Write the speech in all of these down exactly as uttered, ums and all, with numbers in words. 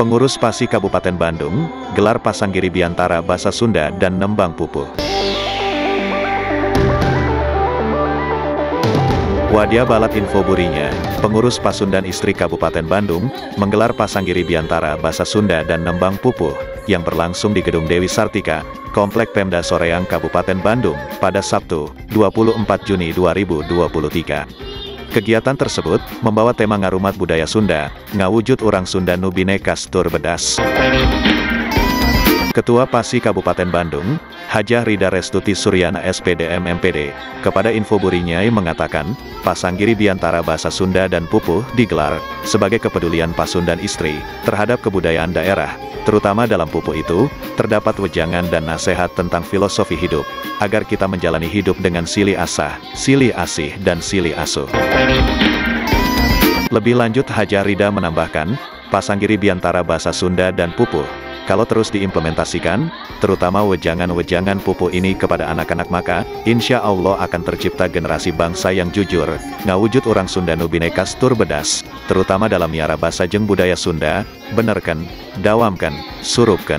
Pengurus Pasi Kabupaten Bandung, gelar Pasanggiri Biantara Basa Sunda dan Nembang Pupuh. Wadia Balat Info Burinya, Pengurus Pasundan Istri Kabupaten Bandung, menggelar Pasanggiri Biantara Basa Sunda dan Nembang Pupuh, yang berlangsung di Gedung Dewi Sartika, Komplek Pemda Soreang Kabupaten Bandung, pada Sabtu, dua puluh empat Juni dua ribu dua puluh tiga. Kegiatan tersebut, membawa tema ngarumat budaya Sunda, ngawujud orang Sunda nu bineka tur bedas. Ketua Pasi Kabupaten Bandung, Hajah Rida Restuti Suryana S P D M M P D, kepada Info Burinyai mengatakan, Pasanggiri Biantara Basa Sunda dan Pupuh digelar, sebagai kepedulian Pasundan Istri, terhadap kebudayaan daerah, terutama dalam Pupuh itu, terdapat wejangan dan nasihat tentang filosofi hidup, agar kita menjalani hidup dengan silih asah, silih asih dan silih asuh. Lebih lanjut Hajah Rida menambahkan, Pasanggiri Biantara Basa Sunda dan Pupuh, kalau terus diimplementasikan, terutama wejangan-wejangan Pupuh ini kepada anak-anak, maka, insya Allah akan tercipta generasi bangsa yang jujur, ngawujud orang Sunda nu bineka tur bedas, terutama dalam miara basa jeung budaya Sunda, benerken, dawamken, surupken.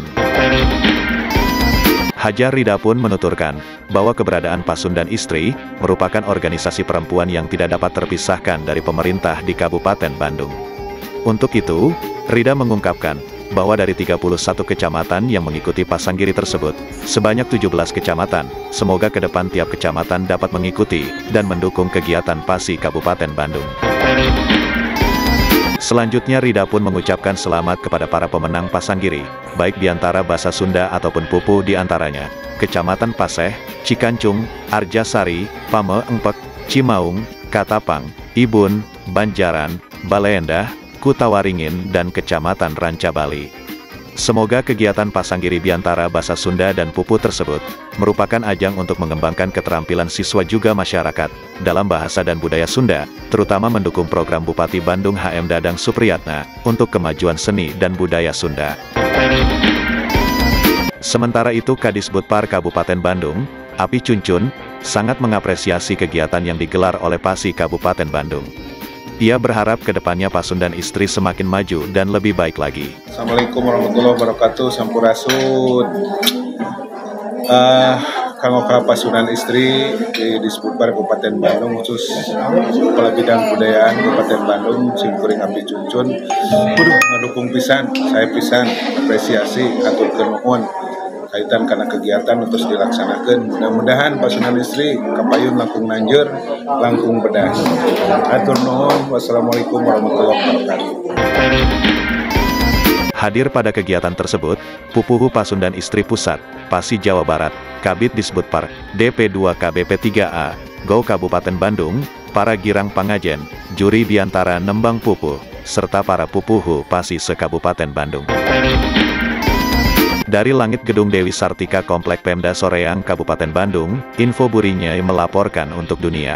Hajah Rida pun menuturkan, bahwa keberadaan Pasundan Istri, merupakan organisasi perempuan yang tidak dapat terpisahkan dari pemerintah di Kabupaten Bandung. Untuk itu, Rida mengungkapkan, bahwa dari tiga puluh satu kecamatan yang mengikuti Pasanggiri tersebut, sebanyak tujuh belas kecamatan, semoga ke depan tiap kecamatan dapat mengikuti, dan mendukung kegiatan Pasi Kabupaten Bandung. Selanjutnya Rida pun mengucapkan selamat kepada para pemenang Pasanggiri, baik Biantara Basa Sunda ataupun Pupuh diantaranya, Kecamatan Paseh, Cikancung, Arjasari, Pame Engpek, Cimaung, Katapang, Ibun, Banjaran, Baleendah, Kutawaringin, dan Kecamatan Ranca Bali. Semoga kegiatan Pasanggiri Biantara Basa Sunda dan Pupuh tersebut, merupakan ajang untuk mengembangkan keterampilan siswa juga masyarakat, dalam bahasa dan budaya Sunda, terutama mendukung program Bupati Bandung H M Dadang Supriyatna, untuk kemajuan seni dan budaya Sunda. Sementara itu Kadisbudpar Kabupaten Bandung, Api Cuncun, sangat mengapresiasi kegiatan yang digelar oleh Pasi Kabupaten Bandung. Ia berharap kedepannya Pasundan Istri semakin maju dan lebih baik lagi. Assalamualaikum warahmatullahi wabarakatuh. Sampurasun. Uh, Kanggo ka Pasundan Istri di Disbudpar Kabupaten Bandung, khusus Kepala Bidang Kebudayaan Kabupaten Bandung, Simkuring Api Cuncun, kudu ngedukung pisan, saya pisan apresiasi aturkeun nuhun kaitan karena kegiatan terus dilaksanakan. Mudah-mudahan Pasundan Istri kapayun langkung nanjeur, langkung bedah. Atur nuhun. Wassalamualaikum warahmatullahi wabarakatuh. Hadir pada kegiatan tersebut, Pupuh Pasundan Istri Pusat, Pasi Jawa Barat, Kabid Disbudpar, D P dua K B P tiga A, G O Kabupaten Bandung, para girang pangajen, juri Biantara Nembang Pupuh, serta para Pupuh Pasi se-Kabupaten Bandung. Dari langit Gedung Dewi Sartika Komplek Pemda Soreang Kabupaten Bandung, Info Burinyai melaporkan untuk dunia.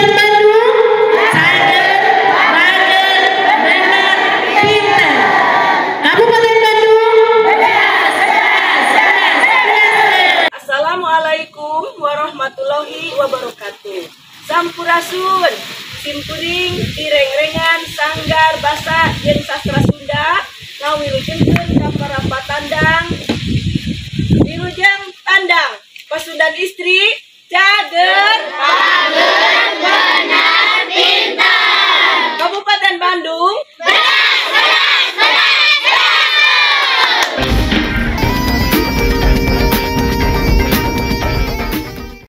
Assalamualaikum warahmatullahi wabarakatuh. Sampurasun, simkuring, direng-rengan, sanggar, basa, jeung sastra Sunda, ngawilujengkeun ka para patandang, wilujeng tandang, Pasundan Istri, cager.